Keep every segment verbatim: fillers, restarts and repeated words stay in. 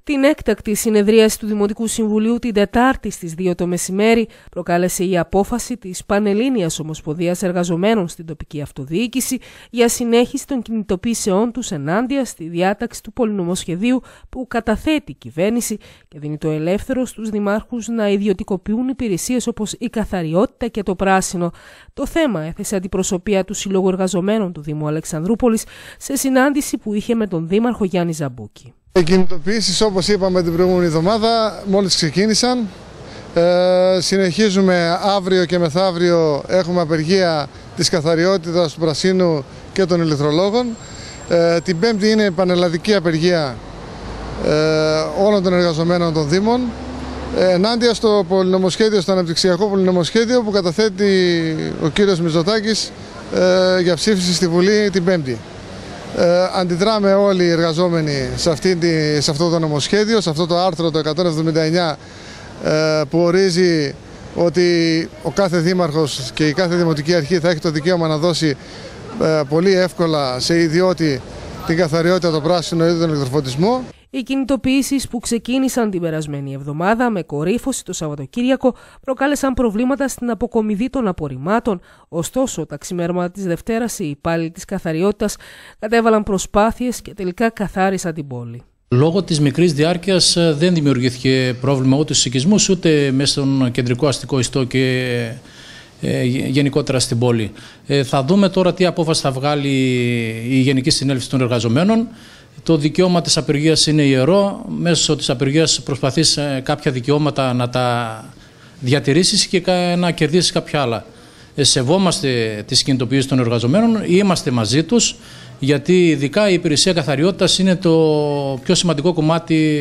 Την έκτακτη συνεδρίαση του Δημοτικού Συμβουλίου την Τετάρτη στις δύο το μεσημέρι προκάλεσε η απόφαση της Πανελλήνιας Ομοσπονδίας Εργαζομένων στην τοπική αυτοδιοίκηση για συνέχιση των κινητοποιήσεών τους ενάντια στη διάταξη του πολυνομοσχεδίου που καταθέτει η κυβέρνηση και δίνει το ελεύθερο στους δημάρχους να ιδιωτικοποιούν υπηρεσίες όπως η καθαριότητα και το πράσινο. Το θέμα έθεσε αντιπροσωπεία του Συλλόγου Εργαζομένων του Δήμου Αλεξανδρούπολης σε συνάντηση που είχε με τον Δήμαρχο Γιάννη Ζαμπούκη. Οι κινητοποιήσεις, όπως είπαμε την προηγούμενη εβδομάδα, μόλις ξεκίνησαν. Ε, συνεχίζουμε αύριο και μεθαύριο, έχουμε απεργία της καθαριότητας, του πρασίνου και των ηλεκτρολόγων. Ε, την Πέμπτη είναι πανελλαδική απεργία ε, όλων των εργαζομένων των Δήμων ε, ενάντια στο πολυνομοσχέδιο, στο αναπτυξιακό πολυνομοσχέδιο που καταθέτει ο κύριος Μητσοτάκης ε, για ψήφιση στη Βουλή την Πέμπτη. Ε, αντιδράμε όλοι οι εργαζόμενοι σε, αυτή τη, σε αυτό το νομοσχέδιο, σε αυτό το άρθρο το εκατόν εβδομήντα εννιά ε, που ορίζει ότι ο κάθε δήμαρχος και η κάθε δημοτική αρχή θα έχει το δικαίωμα να δώσει ε, πολύ εύκολα σε ιδιώτη την καθαριότητα, το πράσινο ή τον ηλεκτροφωτισμό. Οι κινητοποιήσεις που ξεκίνησαν την περασμένη εβδομάδα με κορύφωση το Σαββατοκύριακο προκάλεσαν προβλήματα στην αποκομιδή των απορριμμάτων. Ωστόσο, τα ξημέρωματα της Δευτέρας οι υπάλληλοι της καθαριότητας κατέβαλαν προσπάθειες και τελικά καθάρισαν την πόλη. Λόγω της μικρής διάρκειας δεν δημιουργήθηκε πρόβλημα ούτε στους οικισμούς ούτε μέσα στον κεντρικό αστικό ιστό και ε, γενικότερα στην πόλη. Ε, θα δούμε τώρα τι απόφαση θα βγάλει η Γενική Συνέλευση των Εργαζομένων. Το δικαίωμα της απεργίας είναι ιερό. Μέσω της απεργίας προσπαθείς κάποια δικαιώματα να τα διατηρήσεις και να κερδίσεις κάποια άλλα. Σεβόμαστε τις κινητοποιήσεις των εργαζομένων, είμαστε μαζί τους, γιατί ειδικά η υπηρεσία καθαριότητας είναι το πιο σημαντικό κομμάτι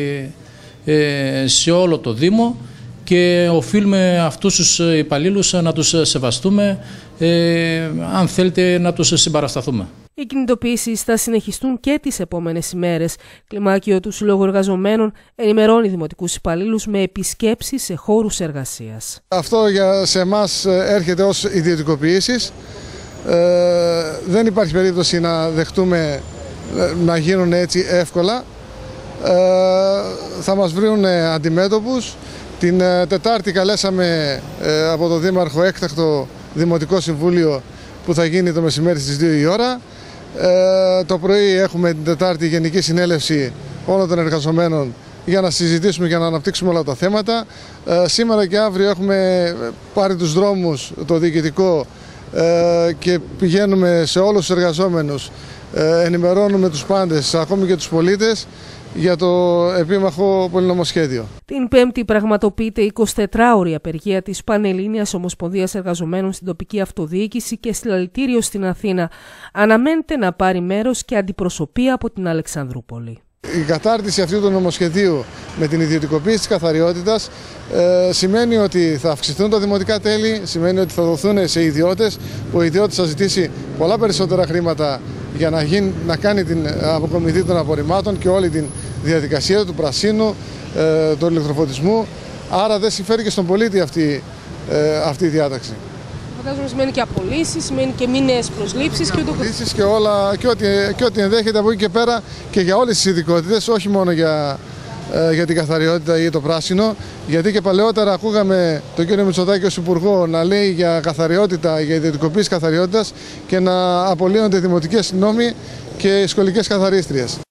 σε όλο το Δήμο και οφείλουμε αυτούς τους υπαλλήλους να τους σεβαστούμε, ε, αν θέλετε να τους συμπαρασταθούμε. Οι κινητοποιήσεις θα συνεχιστούν και τις επόμενες ημέρες. Κλιμάκιο του Συλλόγου Εργαζομένων ενημερώνει δημοτικούς υπαλλήλους με επισκέψεις σε χώρους εργασίας. Αυτό για σε εμάς έρχεται ως ιδιωτικοποιήσεις. Ε, δεν υπάρχει περίπτωση να δεχτούμε να γίνουν έτσι εύκολα. Ε, θα μας βρουν αντιμέτωπους. Την Τετάρτη καλέσαμε ε, από τον Δήμαρχο έκτακτο Δημοτικό Συμβούλιο που θα γίνει το μεσημέρι στις δύο η ώρα. Ε, το πρωί έχουμε την Τετάρτη Γενική Συνέλευση όλων των εργαζομένων για να συζητήσουμε και να αναπτύξουμε όλα τα θέματα. Ε, σήμερα και αύριο έχουμε πάρει τους δρόμους το διοικητικό ε, και πηγαίνουμε σε όλους τους εργαζόμενους, ε, ενημερώνουμε τους πάντες, ακόμη και τους πολίτες, για το επίμαχο πολυνομοσχέδιο. Την Πέμπτη πραγματοποιείται η εικοσιτετράωρη απεργία της Πανελλήνιας Ομοσπονδίας Εργαζομένων στην τοπική αυτοδιοίκηση και συλλαλητήριο στην Αθήνα. Αναμένεται να πάρει μέρος και αντιπροσωπεία από την Αλεξανδρούπολη. Η κατάρτιση αυτού του νομοσχεδίου με την ιδιωτικοποίηση της καθαριότητας ε, σημαίνει ότι θα αυξηθούν τα δημοτικά τέλη, σημαίνει ότι θα δοθούν σε ιδιώτες, που ο ιδιώτης θα ζητήσει πολλά περισσότερα χρήματα για να, γίνει, να κάνει την αποκομιδή των απορριμμάτων και όλη την διαδικασία του πρασίνου, ε, του ηλεκτροφωτισμού. Άρα δεν συμφέρει και στον πολίτη αυτή, ε, αυτή η διάταξη. Φαντάζομαι σημαίνει και απολύσεις, σημαίνει και μη νέες προσλήψεις και, και, απολύσεις και, όλα, και, ό,τι, και ό,τι ενδέχεται από εκεί και πέρα και για όλες τις ειδικότητες, όχι μόνο για, ε, για την καθαριότητα ή το πράσινο. Γιατί και παλαιότερα ακούγαμε τον κύριο Μητσοτάκη ως υπουργό να λέει για καθαριότητα, για ιδιωτικοποίηση καθαριότητας και να απολύονται δημοτικές νόμοι και σχολικές καθαρίστριες.